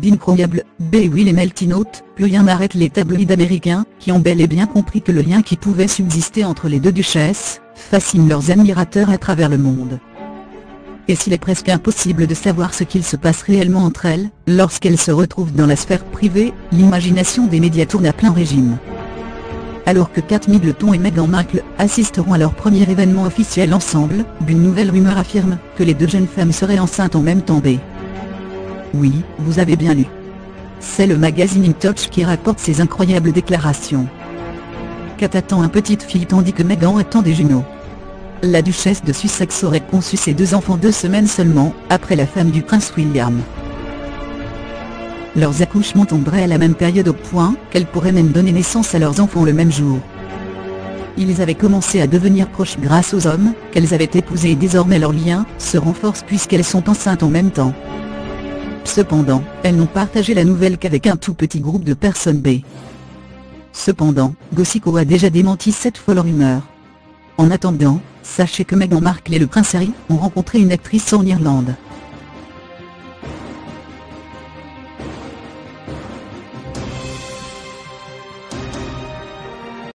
d'incroyables B. Will et Melty Note, plus rien n'arrête les tabloïds américains, qui ont bel et bien compris que le lien qui pouvait subsister entre les deux duchesses fascine leurs admirateurs à travers le monde. Et s'il est presque impossible de savoir ce qu'il se passe réellement entre elles, lorsqu'elles se retrouvent dans la sphère privée, l'imagination des médias tourne à plein régime. Alors que Kate Middleton et Meghan Markle assisteront à leur premier événement officiel ensemble, une nouvelle rumeur affirme que les deux jeunes femmes seraient enceintes en même temps. Oui, vous avez bien lu. C'est le magazine In Touch qui rapporte ces incroyables déclarations. Kate attend une petite fille tandis que Meghan attend des jumeaux. La duchesse de Sussex aurait conçu ses 2 enfants 2 semaines seulement, après la femme du prince William. Leurs accouchements tomberaient à la même période au point qu'elles pourraient même donner naissance à leurs enfants le même jour. Ils avaient commencé à devenir proches grâce aux hommes qu'elles avaient épousés et désormais leur lien se renforce puisqu'elles sont enceintes en même temps. Cependant, elles n'ont partagé la nouvelle qu'avec un tout petit groupe de personnes. Cependant, Gossip a déjà démenti cette folle rumeur. En attendant, sachez que Meghan Markle et le prince Harry ont rencontré une actrice en Irlande.